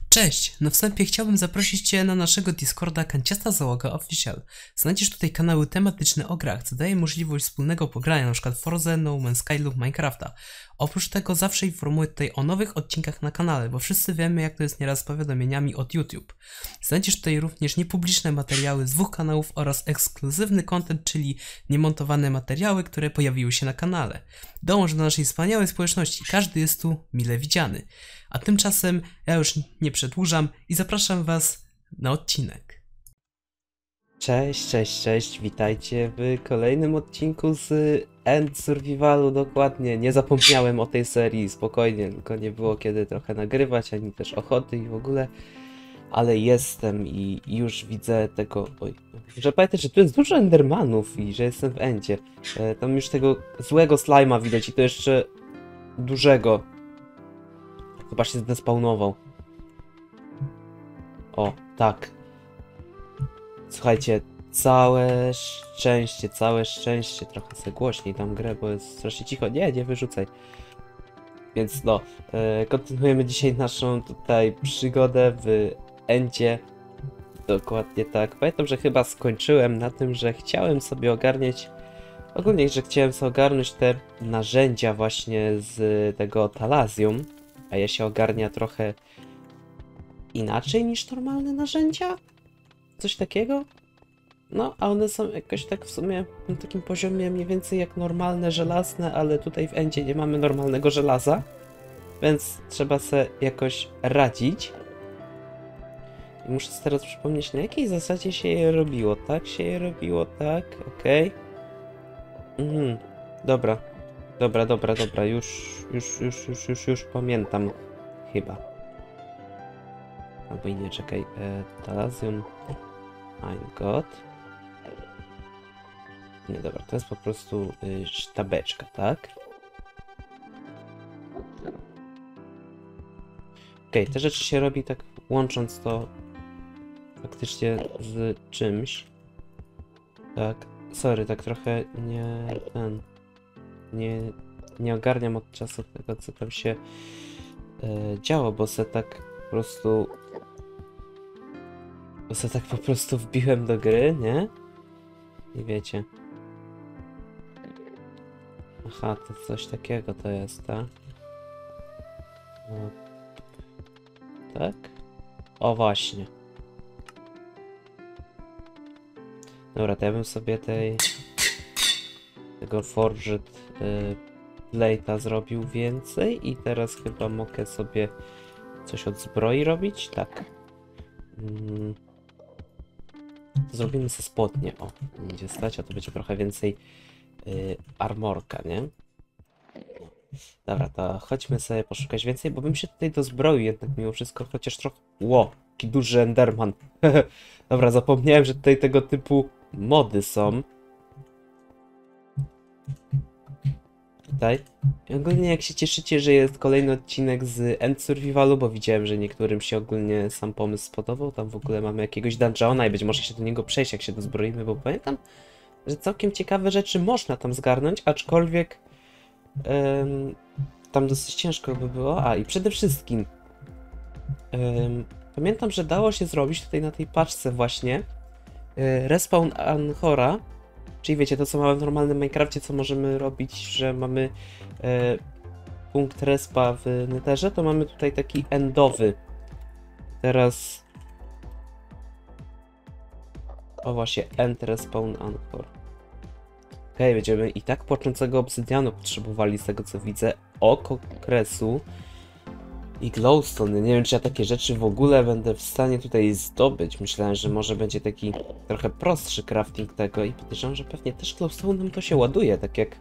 Cześć! Na wstępie chciałbym zaprosić Cię na naszego Discorda Kanciasta Załoga Official. Znajdziesz tutaj kanały tematyczne o grach, co daje możliwość wspólnego pogrania, np. Forza, No Man's Sky lub Minecrafta. Oprócz tego zawsze informuję tutaj o nowych odcinkach na kanale, bo wszyscy wiemy, jak to jest nieraz z powiadomieniami od YouTube. Znajdziesz tutaj również niepubliczne materiały z dwóch kanałów oraz ekskluzywny content, czyli niemontowane materiały, które pojawiły się na kanale. Dołącz do naszej wspaniałej społeczności, każdy jest tu mile widziany. A tymczasem ja już nie przedłużam i zapraszam Was na odcinek. Cześć, witajcie w kolejnym odcinku z End Survivalu, dokładnie. Nie zapomniałem o tej serii, spokojnie, tylko nie było kiedy trochę nagrywać, ani też ochoty i w ogóle. Ale jestem i już widzę tego... Oj, że pamiętaj, że tu jest dużo Endermanów i że jestem w Endzie. Tam już tego złego slajma widać i to jeszcze dużego. Chyba się zdespawnował. O, tak. Słuchajcie, całe szczęście. Trochę sobie głośniej tam grę, bo jest strasznie cicho. Nie wyrzucaj. Więc no, kontynuujemy dzisiaj naszą tutaj przygodę w Endzie. Dokładnie tak. Pamiętam, że chyba skończyłem na tym, że chciałem sobie ogarniać... Ogólnie, że chciałem sobie ogarnąć te narzędzia właśnie z tego Talazium. A je się ogarnia trochę inaczej niż normalne narzędzia? Coś takiego? No, a one są jakoś tak w sumie na takim poziomie mniej więcej jak normalne żelazne, ale tutaj w Endzie nie mamy normalnego żelaza, więc trzeba sobie jakoś radzić. I muszę sobie teraz przypomnieć, na jakiej zasadzie się je robiło. Tak się je robiło, tak, okej. Dobra. Już pamiętam. Chyba. Albo i nie, czekaj. Talazium. Mein Gott. Nie, dobra, to jest po prostu sztabeczka, tak? Okej, te rzeczy się robi tak łącząc to faktycznie z czymś. Tak. Sorry, tak trochę nie ogarniam od czasu tego, co tam się działo, bo se tak po prostu wbiłem do gry, nie? I wiecie. Aha, to coś takiego to jest, tak? No. Tak? O, właśnie. Dobra, to ja bym sobie tego Forged Plate'a zrobił więcej i teraz chyba mogę sobie coś od zbroi robić? Tak. Zrobimy sobie spodnie. O, będzie stać, a to będzie trochę więcej armorka, nie? Dobra, to chodźmy sobie poszukać więcej, bo bym się tutaj dozbroił jednak mimo wszystko, chociaż trochę... Ło, jaki duży Enderman. Dobra, zapomniałem, że tutaj tego typu mody są. Tutaj. I ogólnie jak się cieszycie, że jest kolejny odcinek z End Survivalu, bo widziałem, że niektórym się ogólnie sam pomysł spodobał. Tam w ogóle mamy jakiegoś dungeona i być może się do niego przejść, jak się dozbroimy, bo pamiętam, że całkiem ciekawe rzeczy można tam zgarnąć, aczkolwiek tam dosyć ciężko by było. A i przede wszystkim pamiętam, że dało się zrobić tutaj na tej paczce właśnie respawn Anchora. Czyli wiecie, to co mamy w normalnym Minecrafcie, co możemy robić, że mamy punkt respa w Netherze, to mamy tutaj taki endowy. Teraz... O właśnie, end respawn Anchor. Okej, będziemy i tak płaczącego obsydianu potrzebowali z tego co widzę. Oko kresu i glowstone. Nie wiem, czy ja takie rzeczy w ogóle będę w stanie tutaj zdobyć. Myślałem, że może będzie taki trochę prostszy crafting tego i podejrzewam, że pewnie też glowstone'em to się ładuje, tak jak...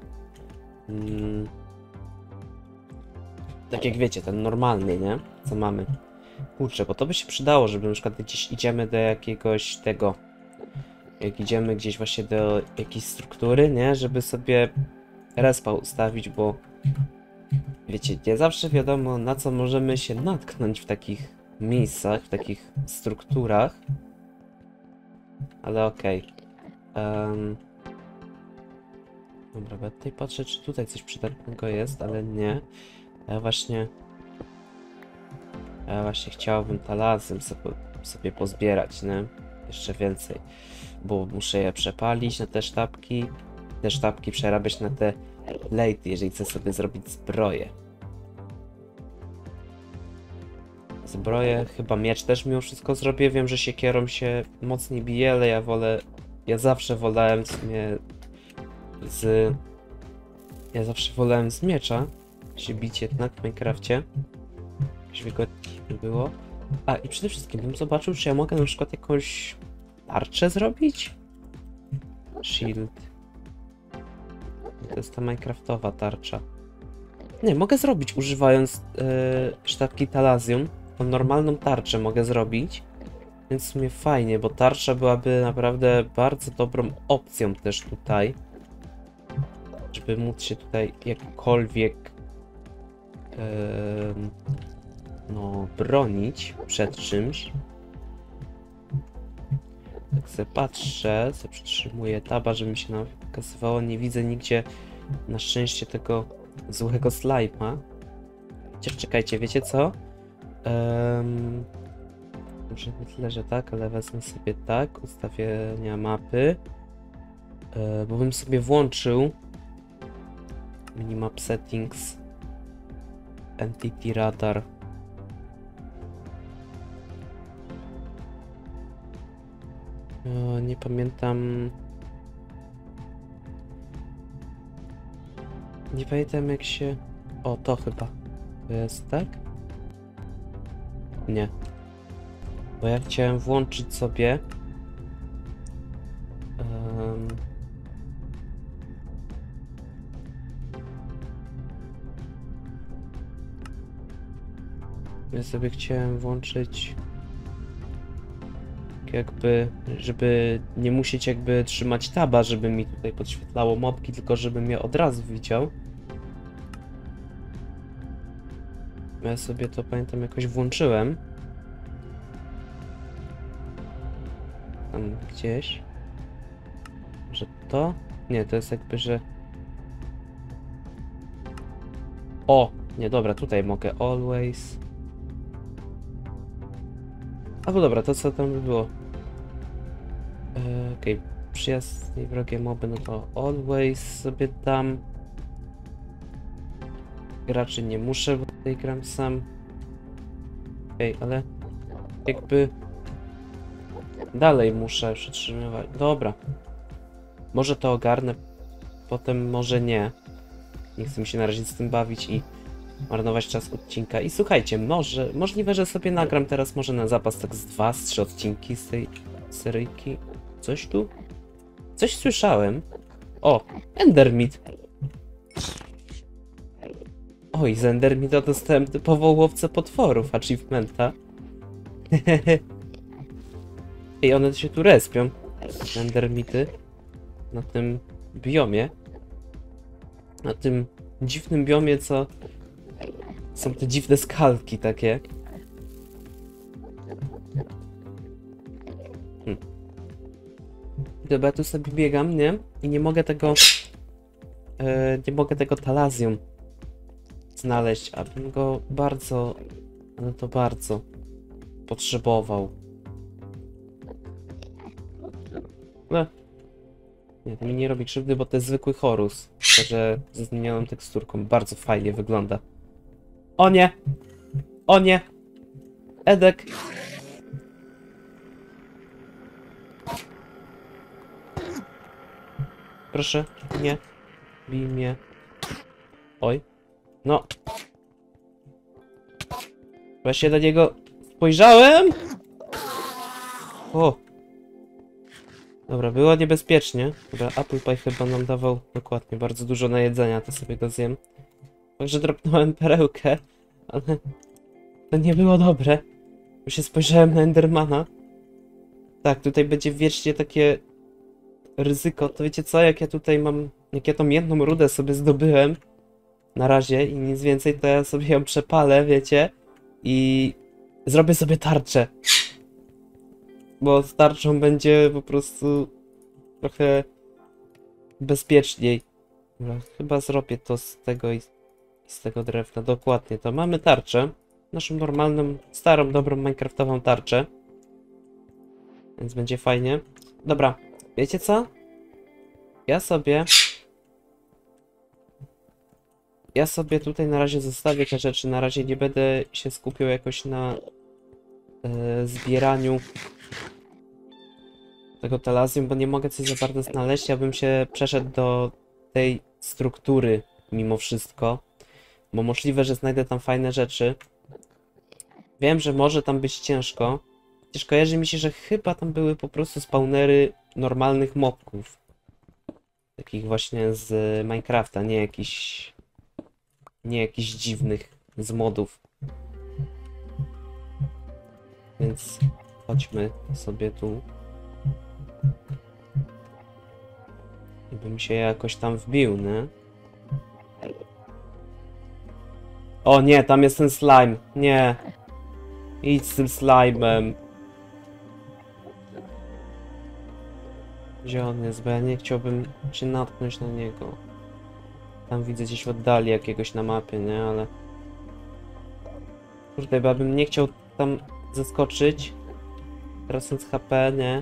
tak jak wiecie, ten normalny, nie? Co mamy. Kurczę, bo to by się przydało, żeby na przykład gdzieś idziemy do jakiegoś tego... Jak idziemy gdzieś właśnie do jakiejś struktury, nie? Żeby sobie respa ustawić, bo... Wiecie, nie zawsze wiadomo, na co możemy się natknąć w takich miejscach, w takich strukturach. Ale okej. Dobra, bo ja tutaj patrzę, czy tutaj coś przydatnego jest, ale nie. Ja właśnie... A ja właśnie chciałbym talazem sobie pozbierać, nie? Jeszcze więcej. Bo muszę je przepalić na te sztabki. Te sztabki przerabiać na te plate, jeżeli chcę sobie zrobić zbroję. Zbroję, chyba miecz też mimo wszystko zrobię. Wiem, że siekierą się mocniej bije, ale ja zawsze wolałem w sumie ja zawsze wolałem z miecza się bić jednak w Minecrafcie. Żeby go nie było. A i przede wszystkim bym zobaczył, czy ja mogę na przykład jakąś tarczę zrobić? Shield. To jest ta Minecraftowa tarcza. Nie, mogę zrobić używając sztabki Talazium. Tą normalną tarczę mogę zrobić. Więc w sumie fajnie, bo tarcza byłaby naprawdę bardzo dobrą opcją też tutaj. Żeby móc się tutaj jakkolwiek no, bronić przed czymś. Tak sobie patrzę, sobie przytrzymuję taba, żeby mi się nam pokazywało. Nie widzę nigdzie na szczęście tego złego slajma. Chociaż czekajcie, wiecie co? Może nie tyle, że tak, ale wezmę sobie tak, ustawienia mapy. Bo bym sobie włączył minimap settings, entity radar. Nie pamiętam. Nie pamiętam jak się... O, to chyba. To jest tak? Nie. Bo ja chciałem włączyć sobie... Ja sobie chciałem włączyć... jakby, żeby nie musieć jakby trzymać taba, żeby mi tutaj podświetlało mopki, tylko żebym je od razu widział. Ja sobie to pamiętam jakoś włączyłem. Tam gdzieś. Że to? Nie, to jest jakby, że... O! Nie, dobra, tutaj mogę always. Albo dobra, to co tam by było? Okej, przyjazd i wrogie moby, no to always sobie dam. Graczy nie muszę, bo tutaj gram sam. Okej, ale jakby dalej muszę przytrzymywać. Dobra. Może to ogarnę, potem może nie. Nie chcę mi się na razie z tym bawić i marnować czas odcinka. I słuchajcie, możliwe, że sobie nagram teraz może na zapas tak z 2-3 odcinki z tej seryjki. Coś tu? Coś słyszałem. O, Endermit. Oj, z Endermita dostałem typowo łowcę potworów achievementa. Ej, one się tu respią. Endermity. Na tym biomie. Na tym dziwnym biomie, co... Są te dziwne skalki takie. Dobra, tu sobie biegam, nie? I nie mogę tego... nie mogę tego talazium znaleźć, abym go bardzo... Ale to bardzo... potrzebował. No. Nie, to mi nie robi krzywdy, bo to jest zwykły Horus. Tylko że ze zmienioną teksturką. Bardzo fajnie wygląda. O nie! O nie! Edek! Proszę, nie. Bij mnie. Oj. No. Właśnie na niego spojrzałem! O! Dobra, było niebezpiecznie. Dobra, Apple Pie chyba nam dawał dokładnie bardzo dużo na jedzenia, to sobie go zjem. Także dropnąłem perełkę, ale to nie było dobre. Już się spojrzałem na Endermana. Tak, tutaj będzie wiecznie takie ryzyko. To wiecie co, jak ja tutaj mam, jak ja tą jedną rudę sobie zdobyłem na razie i nic więcej, to ja sobie ją przepalę, wiecie, i zrobię sobie tarczę. Bo z tarczą będzie po prostu trochę bezpieczniej. Dobra, chyba zrobię to z tego i z tego drewna. Dokładnie to. Mamy tarczę. naszą normalną, starą, dobrą minecraftową tarczę. Więc będzie fajnie. Dobra, wiecie co? Ja sobie tutaj na razie zostawię te rzeczy. Na razie nie będę się skupiał jakoś na zbieraniu tego talazium, bo nie mogę coś za bardzo znaleźć. Ja bym się przeszedł do tej struktury mimo wszystko, bo możliwe, że znajdę tam fajne rzeczy. Wiem, że może tam być ciężko. Chociaż kojarzy mi się, że chyba tam były po prostu spawnery normalnych mobków. Takich właśnie z Minecrafta, nie jakichś dziwnych z modów. Więc chodźmy sobie tu. I bym się jakoś tam wbił, nie? O nie, tam jest ten slime. Nie. Idź z tym slime'em. Gdzie on jest? Bo ja nie chciałbym się natknąć na niego. Tam widzę gdzieś w oddali jakiegoś na mapie, nie? Ale... Kurde, bo ja bym nie chciał tam zaskoczyć. Tracąc HP, nie?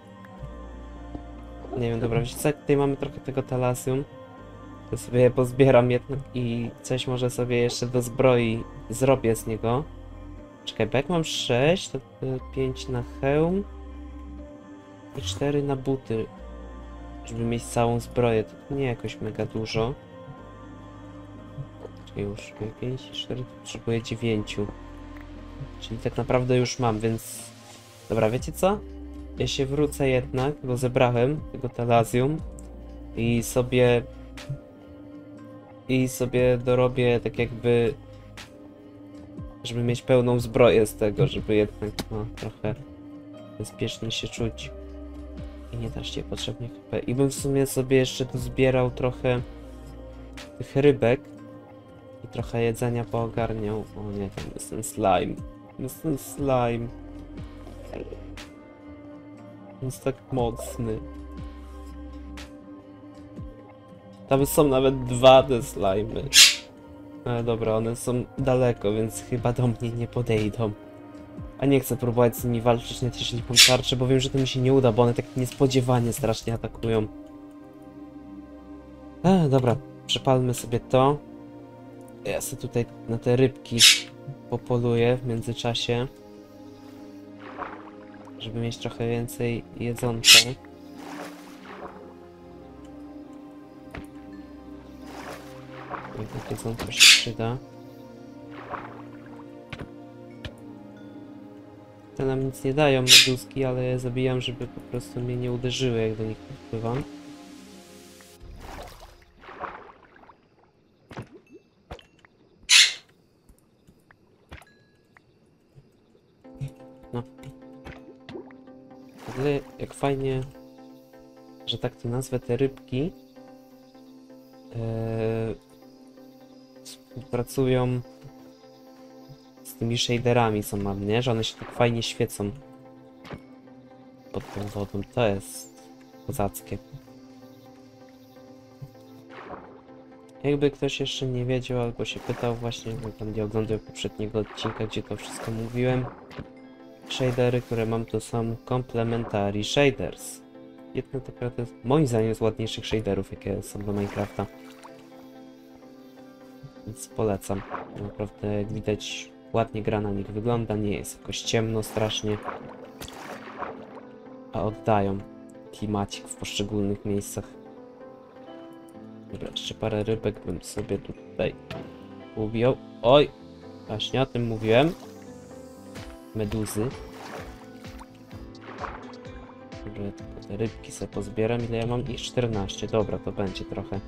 Nie wiem, dobra, wiecie co? Tutaj mamy trochę tego talazium. To sobie je pozbieram jednak i coś może sobie jeszcze do zbroi zrobię z niego. Czekaj, bo jak mam 6, to 5 na hełm i 4 na buty, żeby mieć całą zbroję. To nie jakoś mega dużo. Czekaj, już 5 i 4, to potrzebuję 9. Czyli tak naprawdę już mam, więc... Dobra, wiecie co? Ja się wrócę jednak, bo zebrałem tego talazium i sobie dorobię tak jakby, żeby mieć pełną zbroję z tego, żeby jednak no, trochę bezpiecznie się czuć i nie dać się potrzebnie HP. I bym w sumie sobie jeszcze tu zbierał trochę tych rybek i trochę jedzenia poogarniał. O nie, tam jest ten slime. Jest ten slime. Jest tak mocny. Tam są nawet 2 te slimy. Ale dobra, one są daleko, więc chyba do mnie nie podejdą. A nie chcę próbować z nimi walczyć, nawet jeżeli mam tarczę, bo wiem, że to mi się nie uda, bo one tak niespodziewanie strasznie atakują. Dobra, przepalmy sobie to. Ja sobie tutaj na te rybki popoluję w międzyczasie. Żeby mieć trochę więcej jedzonka. Jak jedzonko się przyda. Te nam nic nie dają, meduski, ale je zabijam, żeby po prostu mnie nie uderzyły, jak do nich podpływam. No. W ogóle jak fajnie, że tak to nazwę, te rybki współpracują z tymi shaderami, co mam, nie? Że one się tak fajnie świecą pod tą wodą. To jest kozackie. Jakby ktoś jeszcze nie wiedział albo się pytał właśnie, bo tam nie oglądał poprzedniego odcinka, gdzie to wszystko mówiłem. Shadery, które mam, to są Complementary Shaders. Jedno tak naprawdę moim zdaniem z ładniejszych shaderów, jakie są do Minecrafta. Więc polecam. Naprawdę jak widać ładnie gra na nich wygląda, nie jest jakoś ciemno strasznie. A oddają klimacik w poszczególnych miejscach. Dobra, jeszcze parę rybek bym sobie tutaj ubił. Oj! Właśnie o tym mówiłem. Meduzy. Dobra, tylko te rybki sobie pozbieram. Ile ja mam? Ich 14. Dobra, to będzie trochę.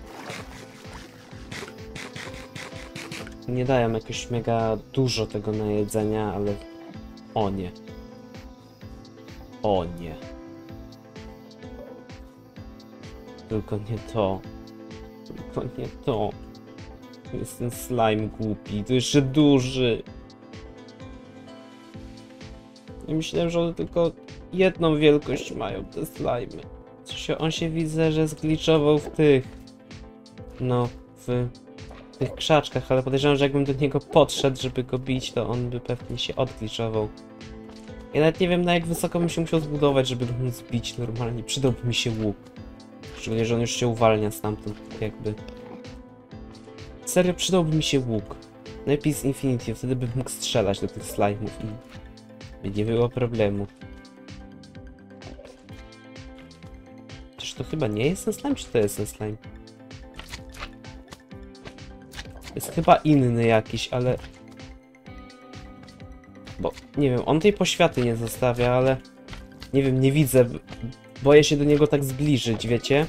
Nie dają jakoś mega dużo tego na jedzenia, ale... O nie. O nie. Tylko nie to. Tylko nie to. To jest ten slime głupi. To jeszcze duży. Ja myślałem, że one tylko jedną wielkość mają, te slimy. On się widzę, że zgliczował w tych... No, w tych krzaczkach, ale podejrzewam, że jakbym do niego podszedł, żeby go bić, to on by pewnie się odgliczował. Ja nawet nie wiem, na jak wysoko bym się musiał zbudować, żeby go móc bić normalnie. Przydałby mi się łuk. Szczególnie, że on już się uwalnia stamtąd, jakby. Serio, przydałby mi się łuk. Najlepiej z Infinity, wtedy bym mógł strzelać do tych slime'ów i nie było problemu. Czyż to chyba nie jest ten slime, czy to jest ten slime? Jest chyba inny jakiś, ale... Bo, nie wiem, on tej poświaty nie zostawia, ale... Nie wiem, nie widzę. Boję się do niego tak zbliżyć, wiecie?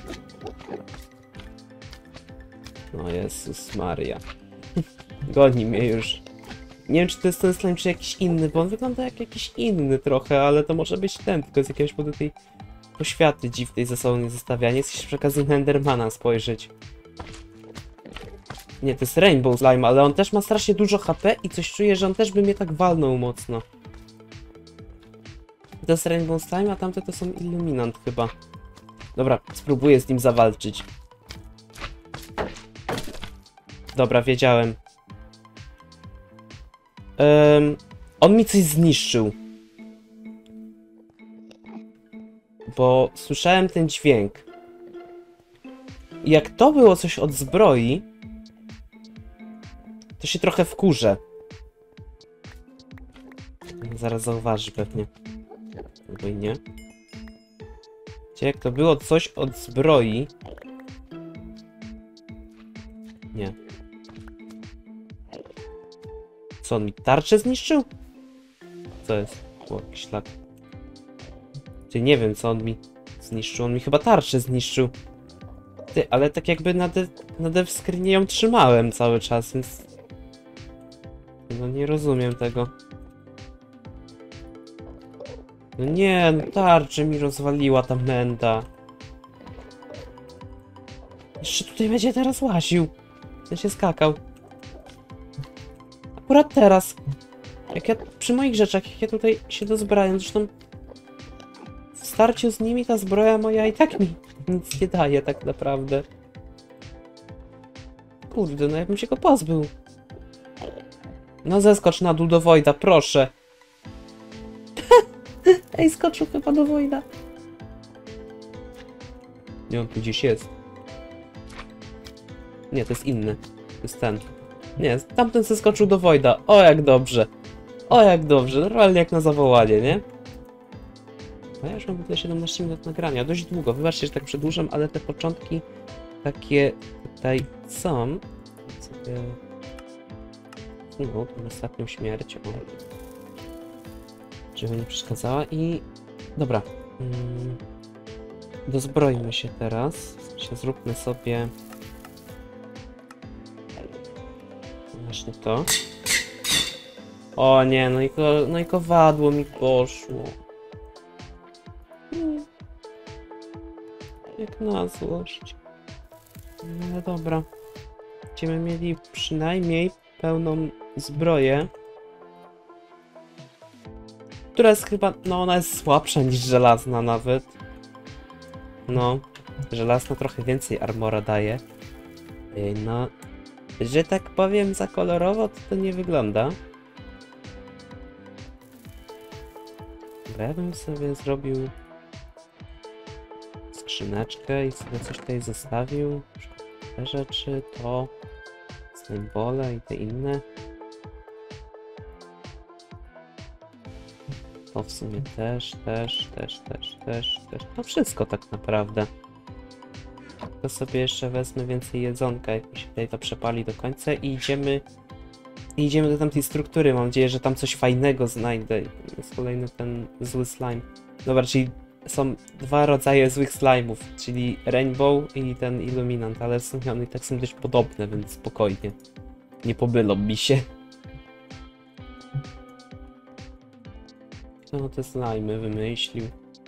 No Jezus Maria. Goni mnie już. Nie wiem, czy to jest ten slime, czy jakiś inny, bo on wygląda jak jakiś inny trochę, ale to może być ten, tylko z jakiegoś powodu tej poświaty dziwnej ze sobą nie zostawia. Nie chcę się przy okazji na Endermana spojrzeć. Nie, to jest Rainbow Slime, ale on też ma strasznie dużo HP i coś czuję, że on też by mnie tak walnął mocno. To jest Rainbow Slime, a tamte to są Illuminant chyba. Dobra, spróbuję z nim zawalczyć. Dobra, wiedziałem. On mi coś zniszczył. Bo słyszałem ten dźwięk. I jak to było coś od zbroi, to się trochę wkurzę. Zaraz zauważy pewnie. Albo i nie. Gdzie jak to było coś od zbroi... Nie. Co, on mi tarczę zniszczył? Co jest? O, jakiś szlak. Ty, nie wiem, co on mi zniszczył. On mi chyba tarczę zniszczył. Ty, ale tak jakby na dev screenie ją trzymałem cały czas, więc... No nie rozumiem tego. No nie, no tarczę mi rozwaliła ta menda. Jeszcze tutaj będzie teraz łaził. W sensie skakał. Akurat teraz. Jak ja przy moich rzeczach, jak ja tutaj się dozbrajam, zresztą w starciu z nimi ta zbroja moja i tak mi nic nie daje tak naprawdę. Kurde, no jakbym się go pozbył. No zeskocz na dół do Wojda, proszę. Ej, skoczył chyba do Wojda. Nie, on tu gdzieś jest. Nie, to jest inny. To jest ten. Nie, tamten zeskoczył do Wojda. O, jak dobrze. O, jak dobrze. Normalnie jak na zawołanie, nie? A ja już mam tutaj 17 minut nagrania. Dość długo. Wybaczcie, że tak przedłużam, ale te początki takie tutaj są. Sobie... No, tą ostatnią śmierć. O. Żeby nie przeszkadzała i... Dobra. Dozbrojmy się teraz. Zróbmy sobie... Właśnie to. O nie, no i kowadło mi poszło. Jak na złość. No dobra. Będziemy mieli przynajmniej pełną zbroję. Która jest chyba, no ona jest słabsza niż żelazna nawet. No, żelazna trochę więcej armora daje. No, że tak powiem za kolorowo to nie wygląda. Dobra, ja bym sobie zrobił skrzyneczkę i sobie coś tutaj zostawił. Na przykład te rzeczy, to symbole i te inne. To w sumie też. To wszystko tak naprawdę. To sobie jeszcze wezmę więcej jedzonka, jak mi się tutaj to przepali do końca i idziemy do tamtej struktury. Mam nadzieję, że tam coś fajnego znajdę. Jest kolejny ten zły slime. Dobra, czyli są dwa rodzaje złych slime'ów, czyli Rainbow i ten Illuminant, ale w sumie one i tak są dość podobne, więc spokojnie. Nie pobylą mi się. Kto te slimy wymyślił?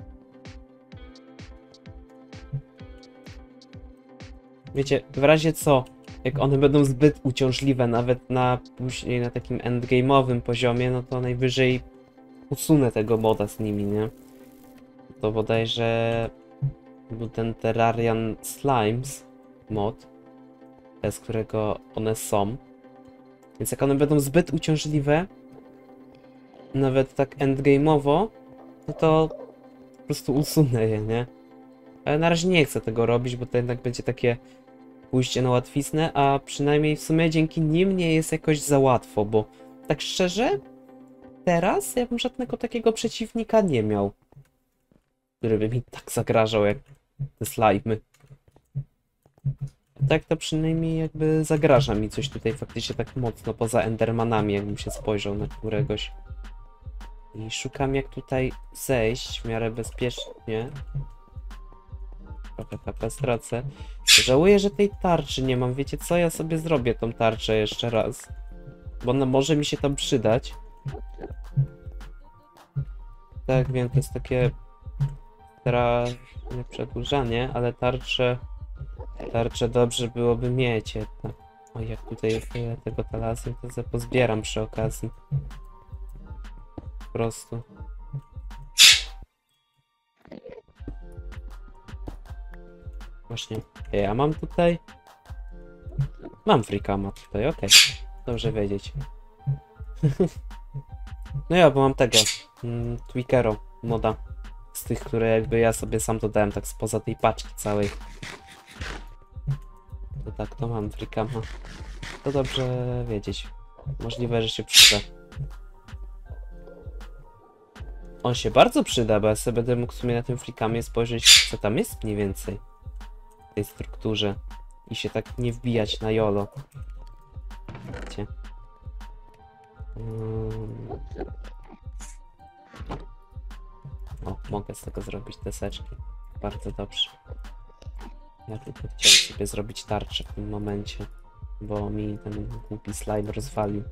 Wiecie, w razie co, jak one będą zbyt uciążliwe, nawet na później na takim endgame'owym poziomie, no to najwyżej usunę tego moda z nimi, nie? To bodajże był ten Terrarian Slimes mod. z którego one są. Więc jak one będą zbyt uciążliwe, nawet tak endgame'owo, no to po prostu usunę je, nie? Ale na razie nie chcę tego robić, bo to jednak będzie takie pójście na łatwiznę, a przynajmniej w sumie dzięki nim nie jest jakoś za łatwo, bo tak szczerze, teraz ja bym żadnego takiego przeciwnika nie miał, który by mi tak zagrażał jak te slajmy. Tak to przynajmniej jakby zagraża mi coś tutaj faktycznie tak mocno, poza Endermanami, jakbym się spojrzał na któregoś. I szukam jak tutaj zejść w miarę bezpiecznie. Trochę HP stracę. Żałuję, że tej tarczy nie mam. Wiecie co? Ja sobie zrobię tą tarczę jeszcze raz. Bo ona może mi się tam przydać. Tak, wiem, to jest takie... nie przedłużanie, ale tarczę dobrze byłoby mieć jednak. O, jak tutaj jest tego talasu, to sobie pozbieram przy okazji. Po prostu. Właśnie. Ja mam tutaj... Mam freakama tutaj, okej. Dobrze wiedzieć. No ja, bo mam tego. Tweakero moda. Z tych, które jakby ja sobie sam dodałem tak spoza tej paczki całej. To tak, to mam freakama. To dobrze wiedzieć. Możliwe, że się przyda. On się bardzo przyda, bo ja sobie będę mógł w sumie na tym freakamie spojrzeć, co tam jest mniej więcej w tej strukturze. I się tak nie wbijać na jolo. Wiecie. O, mogę z tego zrobić deseczki. Bardzo dobrze. Ja tylko chciałem sobie zrobić tarczę w tym momencie, bo mi ten głupi slime rozwalił.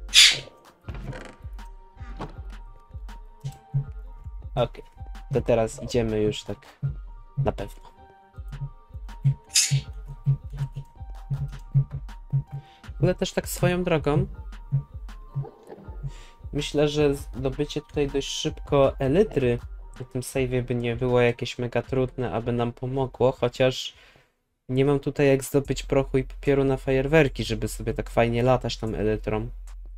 Okej, to teraz idziemy już tak na pewno. Ale też tak swoją drogą. Myślę, że zdobycie tutaj dość szybko elitry na tym save'ie by nie było jakieś mega trudne, aby nam pomogło, chociaż nie mam tutaj jak zdobyć prochu i papieru na fajerwerki, żeby sobie tak fajnie latać tą elytrą.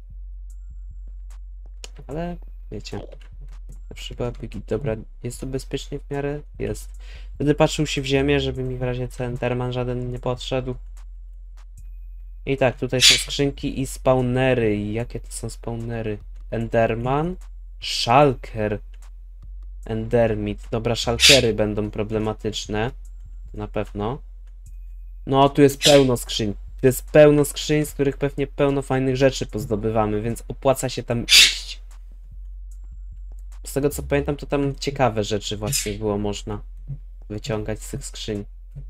Ale wiecie, zawsze byłaby dobra. Jest tu bezpiecznie w miarę? Jest. Wtedy patrzył się w ziemię, żeby mi w razie co Enderman żaden nie podszedł. I tak, tutaj są skrzynki i spawnery. I jakie to są spawnery? Enderman, Shulker, Endermit. Dobra, Shulkery będą problematyczne. Na pewno. No, tu jest pełno skrzyń. Tu jest pełno skrzyń, z których pewnie pełno fajnych rzeczy pozdobywamy, więc opłaca się tam iść. Z tego co pamiętam, to tam ciekawe rzeczy właśnie było można wyciągać z tych skrzyń.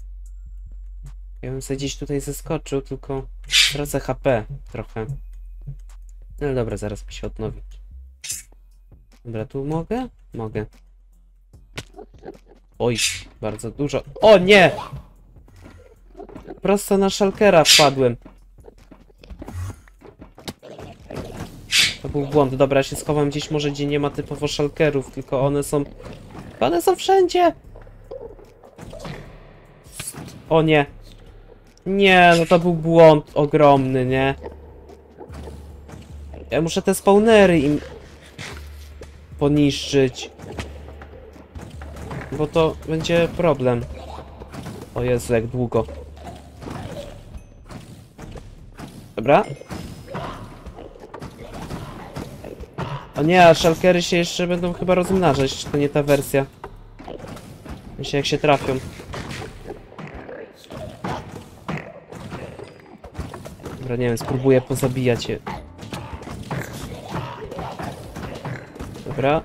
Ja bym sobie gdzieś tutaj zeskoczył, tylko tracę HP trochę. No dobra, zaraz mi się odnowi. Dobra, tu mogę? Mogę. Oj, bardzo dużo. O nie! Prosto na Shulkera wpadłem. To był błąd. Dobra, ja się schowam gdzieś może, gdzie nie ma typowo Shulkerów, tylko one są... One są wszędzie! O nie! Nie, no to był błąd ogromny, nie? Ja muszę te spawnery im poniszczyć. Bo to będzie problem. O Jezu, jak długo. Dobra. O nie, a Shulkery się jeszcze będą chyba rozmnażać, czy to nie ta wersja? Myślę, jak się trafią. Dobra, nie wiem, spróbuję pozabijać je. Dobra.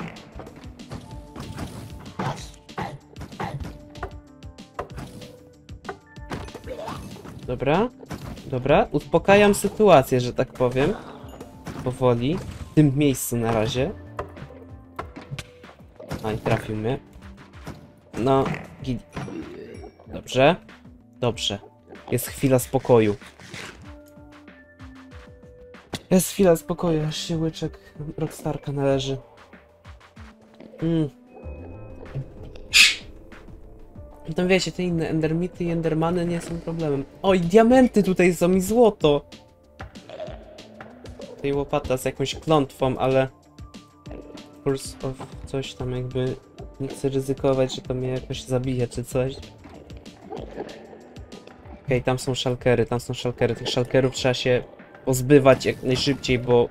Dobra. Dobra, uspokajam sytuację, że tak powiem. Powoli. W tym miejscu na razie. A i trafił mnie. No, dobrze. Dobrze. Jest chwila spokoju. Jest chwila spokoju, aż się łyczek Rockstarka należy. Potem wiecie, te inne endermity i endermany nie są problemem. O, i diamenty tutaj są i złoto! Tutaj łopata z jakąś klątwą, ale... Force of coś tam jakby... Nie chcę ryzykować, że to mnie jakoś zabije czy coś. Okej, tam są szalkery, tam są szalkery. Tych szalkerów trzeba się pozbywać jak najszybciej, bo...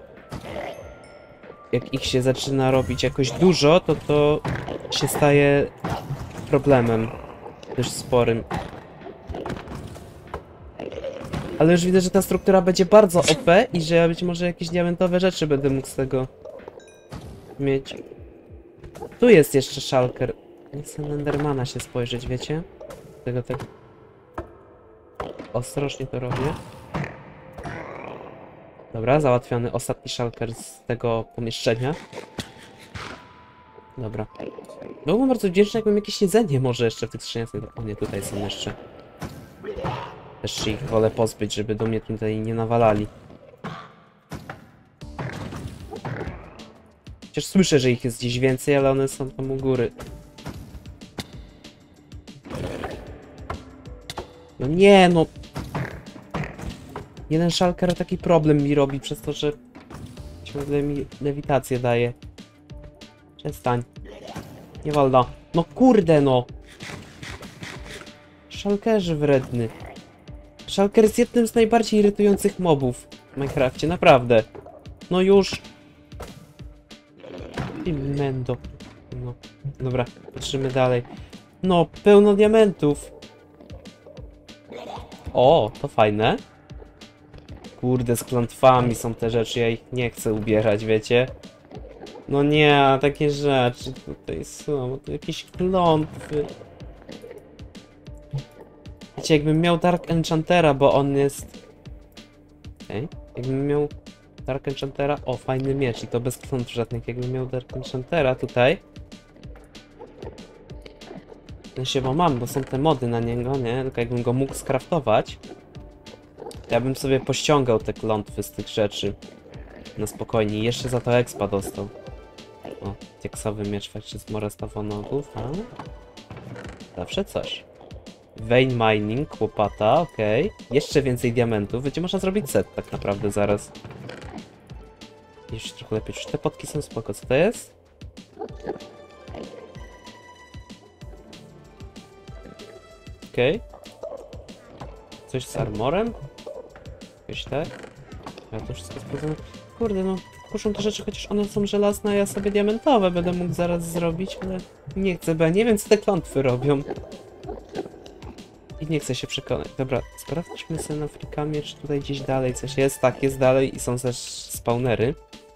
Jak ich się zaczyna robić jakoś dużo, to się staje problemem dość sporym. Ale już widzę, że ta struktura będzie bardzo OP i że ja być może jakieś diamentowe rzeczy będę mógł z tego mieć. Tu jest jeszcze szalker. Nie chcę na Endermana się spojrzeć, wiecie? Tego tak... Ostrożnie to robię. Dobra, załatwiony ostatni szalker z tego pomieszczenia. Dobra. Byłbym bardzo wdzięczny, jakbym jakieś jedzenie może jeszcze w tych skrzyniach. O nie, tutaj są jeszcze. Też się ich wolę pozbyć, żeby do mnie tutaj nie nawalali. Chociaż słyszę, że ich jest gdzieś więcej, ale one są tam u góry. No nie, no. Jeden szalker taki problem mi robi przez to, że ciągle mi lewitację daje. Przestań. Nie wolno. No kurde no. Szalkerzy wredny. Szalker jest jednym z najbardziej irytujących mobów w Minecrafcie, naprawdę. No już. I mendo. No. Dobra, patrzymy dalej. No, pełno diamentów. O, to fajne. Kurde, z klątwami są te rzeczy, ja ich nie chcę ubierać, wiecie? No nie, takie rzeczy tutaj są, to jakieś klątwy. Wiecie, jakbym miał Dark Enchantera, bo on jest... Okej, jakbym miał Dark Enchantera... O, fajny miecz i to bez klątw żadnych. Jakbym miał Dark Enchantera tutaj... No się, bo mam, bo są te mody na niego, nie? Tylko jakbym go mógł skraftować, to ja bym sobie pościągał te klątwy z tych rzeczy. Na spokojnie. I jeszcze za to expa dostał. O, diaksowy miecz faktycznie z morestawonogów, a? Zawsze coś. Vein mining, łopata, okej. Jeszcze więcej diamentów. Będzie można zrobić set tak naprawdę zaraz. Jeszcze trochę lepiej. Już te potki są spoko. Co to jest? Okej. Coś z armorem? Jakoś tak? Ja to wszystko sprawdzam. Kurde, no kuszą te rzeczy, chociaż one są żelazne, a ja sobie diamentowe będę mógł zaraz zrobić, ale nie chcę, bo ja nie wiem, co te klątwy robią. I nie chcę się przekonać. Dobra, sprawdźmy sobie na frikamie, czy tutaj gdzieś dalej coś jest. Tak, jest dalej i są też spawnery.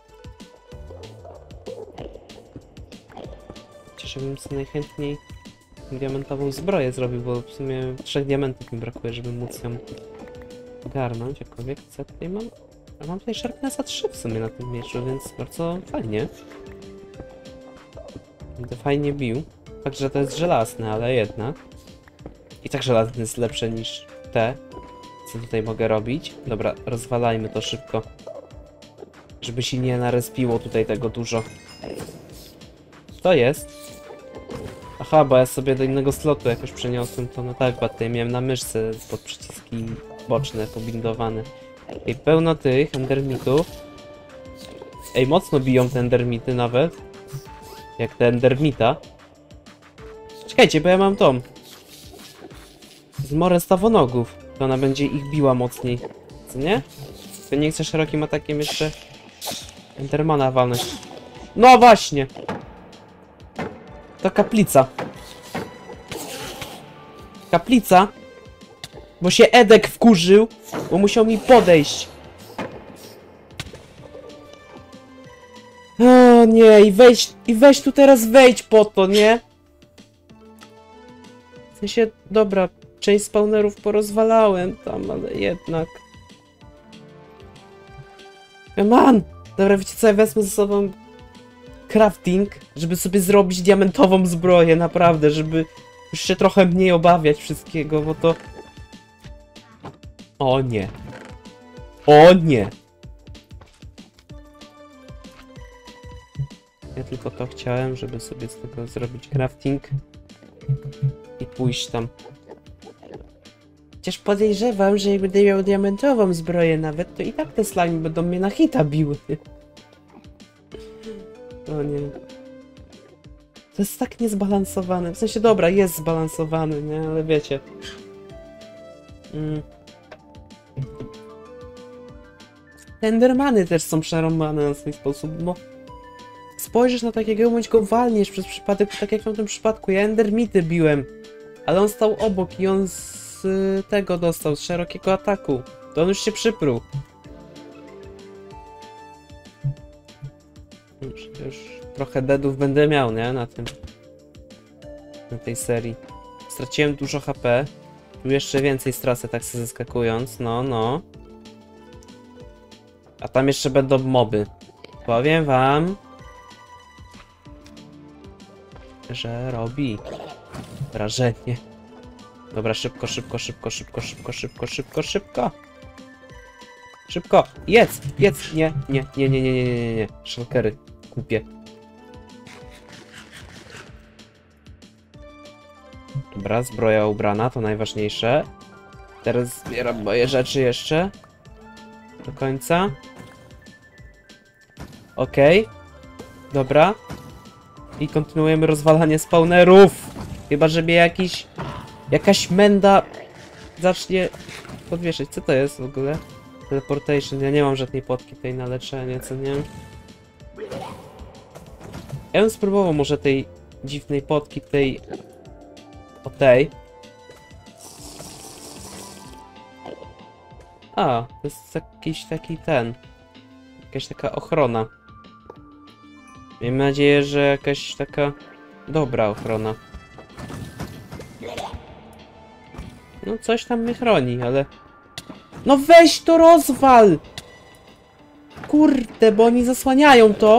Cieszałbym sobie najchętniej diamentową zbroję zrobił, bo w sumie 3 diamentów mi brakuje, żeby móc ją ogarnąć. Jakkolwiek co tutaj mam? A mam tutaj Sharpnessa 3 w sumie na tym mieczu, więc bardzo fajnie. Będę fajnie bił. Fakt, że to jest żelazne, ale jednak. I tak żelazny jest lepsze niż te, co tutaj mogę robić. Dobra, rozwalajmy to szybko. Żeby się nie narespiło tutaj tego dużo. To jest. Aha, bo ja sobie do innego slotu jakoś przeniosłem to, no tak, bo tutaj miałem na myszce pod przyciski boczne pobindowane. I pełno tych endermitów. Ej, mocno biją te endermity nawet. Jak te endermita. Czekajcie, bo ja mam tą. Zmorę stawonogów. To ona będzie ich biła mocniej. Co nie? To nie chcę szerokim atakiem jeszcze endermana walnąć. No właśnie! To kaplica. Kaplica? Bo się Edek wkurzył, bo musiał mi podejść. O nie, i weź tu teraz wejdź po to, nie? W sensie, dobra, część spawnerów porozwalałem tam, ale jednak. Man! Dobra, wiecie co, ja wezmę ze sobą crafting, żeby sobie zrobić diamentową zbroję, naprawdę, żeby już się trochę mniej obawiać wszystkiego, bo to... O nie. O nie. Ja tylko to chciałem, żeby sobie z tego zrobić crafting. I pójść tam. Chociaż podejrzewam, że jak będę miał diamentową zbroję nawet, to i tak te slimy będą mnie na hita biły. O nie. To jest tak niezbalansowane. W sensie, dobra, jest zbalansowany, nie? Ale wiecie. Te Endermany też są przerąbane na swój sposób, bo spojrzysz na takiego bądź go walniesz przez przypadek, tak jak w tym przypadku. Ja Endermity biłem, ale on stał obok i on z tego dostał, z szerokiego ataku. To on już się przypruł. Już trochę deadów będę miał, nie? Na tym. Na tej serii. Straciłem dużo HP. Tu jeszcze więcej stracę, tak sobie zeskakując. No. A tam jeszcze będą moby. Powiem wam, że robi wrażenie. Dobra, szybko. Szybko! Jedz! Nie. Shulkery. Kupię. Dobra, zbroja ubrana, to najważniejsze. Teraz zbieram moje rzeczy jeszcze. Do końca. Okej. Dobra. I kontynuujemy rozwalanie spawnerów. Chyba, że mnie jakaś menda zacznie podwieszać. Co to jest w ogóle? Teleportation. Ja nie mam żadnej potki tej na leczenie, co nie? Ja bym spróbował może tej dziwnej potki, tej... O tej. A, to jest jakiś taki jakaś taka ochrona. Miejmy nadzieję, że jakaś taka dobra ochrona. No coś tam mnie chroni, ale... No weź to rozwal! Kurde, bo oni zasłaniają to.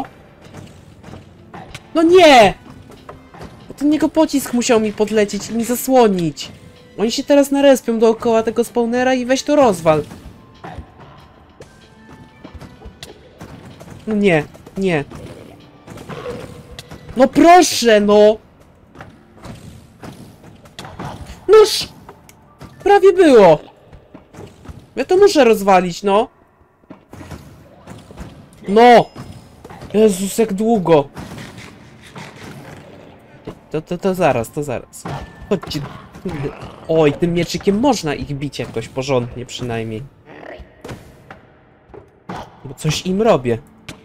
No nie! Od niego pocisk musiał mi podlecieć i mi zasłonić. Oni się teraz narespią dookoła tego spawnera i weź to rozwal. No nie. No proszę, no! Noż! Prawie było! Ja to muszę rozwalić, no! No! Jezus, jak długo! To zaraz. Chodźcie. Oj, tym mieczykiem można ich bić jakoś porządnie przynajmniej. Bo coś im robię.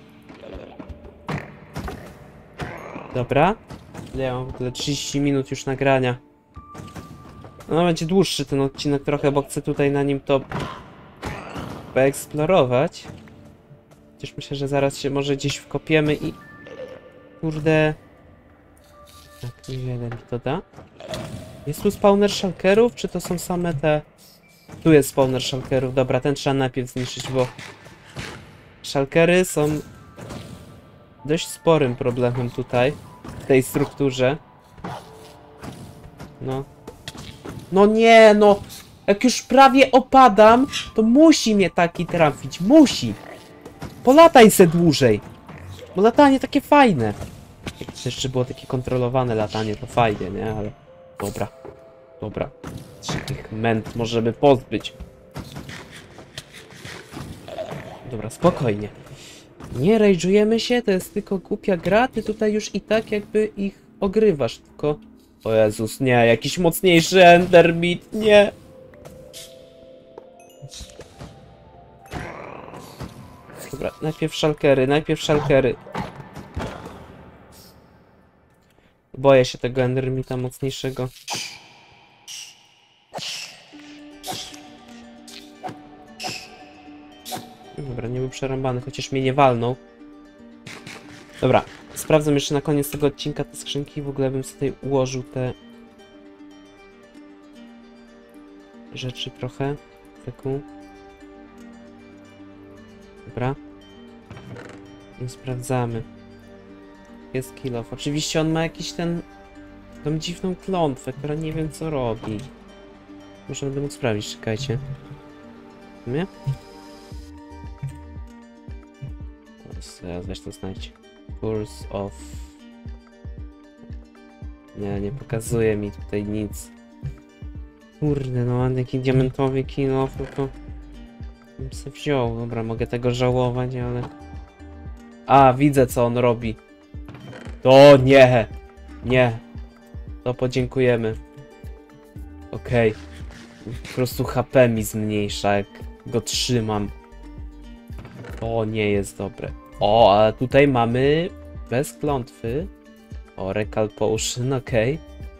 Dobra. Ja mam w ogóle 30 minut już nagrania. No będzie dłuższy ten odcinek trochę, bo chcę tutaj na nim to poeksplorować. Chociaż myślę, że zaraz się może gdzieś wkopiemy i... Kurde... Tak, niewiele mi to da. Jest tu spawner shulkerów, czy to są same te... Tu jest spawner shulkerów. Dobra, ten trzeba najpierw zniszczyć, bo... Shulkery są... dość sporym problemem tutaj. W tej strukturze. No. No nie, no! Jak już prawie opadam, to musi mnie taki trafić. Musi! Polataj se dłużej! Bo latanie takie fajne. Jak to jeszcze było takie kontrolowane latanie, to fajnie, nie? Ale... Dobra. Się tych męt możemy pozbyć. Dobra, spokojnie. Nie rage'ujemy się, to jest tylko głupia gra. Ty tutaj już i tak jakby ich ogrywasz, tylko... O Jezus, nie, jakiś mocniejszy endermit, nie! Dobra, najpierw shulkery. Boję się tego endermita mocniejszego. Dobra, nie był przerąbany, chociaż mnie nie walnął. Dobra, sprawdzam jeszcze na koniec tego odcinka te skrzynki. W ogóle bym sobie tutaj ułożył te rzeczy trochę. Taką. Dobra. I sprawdzamy. Jest kill off. Oczywiście on ma jakiś tą dziwną klątwę, która nie wiem co robi. Może będę mógł sprawdzić, czekajcie. Nie? Teraz weź to znajdź. Pulse of... Nie pokazuje mi tutaj nic. Kurde, no mam taki diamentowy kilo, no to bym se wziął. Dobra, mogę tego żałować, ale... A, widzę co on robi. O nie! Nie. To podziękujemy. Okej. Po prostu HP mi zmniejsza, jak go trzymam. To nie jest dobre. O, a tutaj mamy bez klątwy. O, Recall Potion, okej.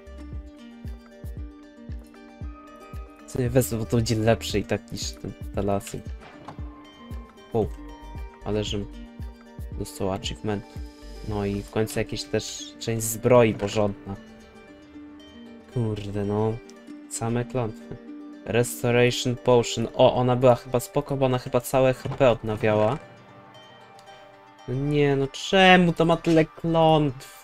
Sobie wezmę, bo to będzie lepsze i tak niż te lasy. O, ale że dostał achievement. No i w końcu jakieś też część zbroi porządna. Kurde, no. Same klątwy. Restoration Potion. O, ona była chyba spoko, bo ona chyba całe HP odnawiała. No nie, no czemu to ma tyle klątw?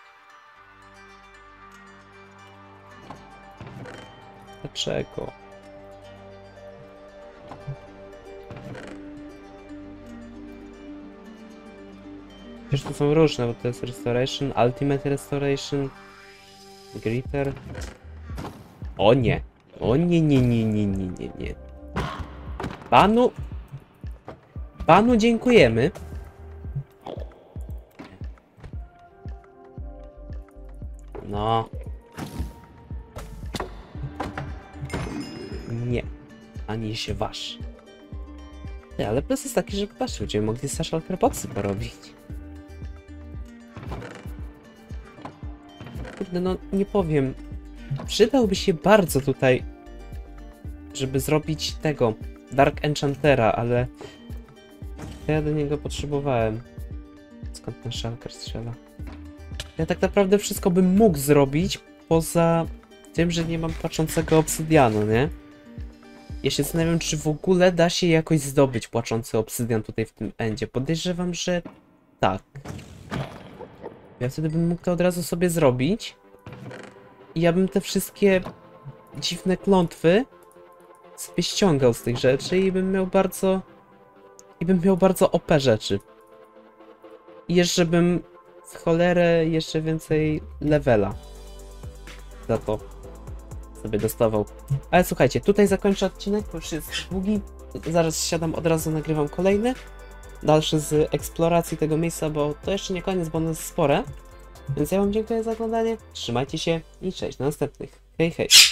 Dlaczego? Przecież to są różne, bo to jest Restoration, Ultimate Restoration, Gritter. O nie! O nie. Panu dziękujemy. No. Nie. Ani się waż. Nie, ale plus jest taki, że patrzcie, będziemy mogli Social Boxy porobić. Kurde, no nie powiem. Przydałby się bardzo tutaj, żeby zrobić tego Dark Enchantera, ale ja do niego potrzebowałem. Skąd ten szalker strzela? Ja tak naprawdę wszystko bym mógł zrobić, poza tym, że nie mam płaczącego obsydianu, nie? Ja się zastanawiam, czy w ogóle da się jakoś zdobyć płaczący obsydian tutaj w tym endzie. Podejrzewam, że tak. Ja wtedy bym mógł to od razu sobie zrobić. I ja bym te wszystkie dziwne klątwy sobie ściągał z tych rzeczy i bym miał bardzo... OP rzeczy. I jeszcze bym w cholerę jeszcze więcej levela za to sobie dostawał. Ale słuchajcie, tutaj zakończę odcinek, bo już jest długi. Zaraz siadam, od razu nagrywam kolejny. Dalszy z eksploracji tego miejsca, bo to jeszcze nie koniec, bo ono jest spore. Więc ja wam dziękuję za oglądanie, trzymajcie się i cześć, do następnych. Hej, hej.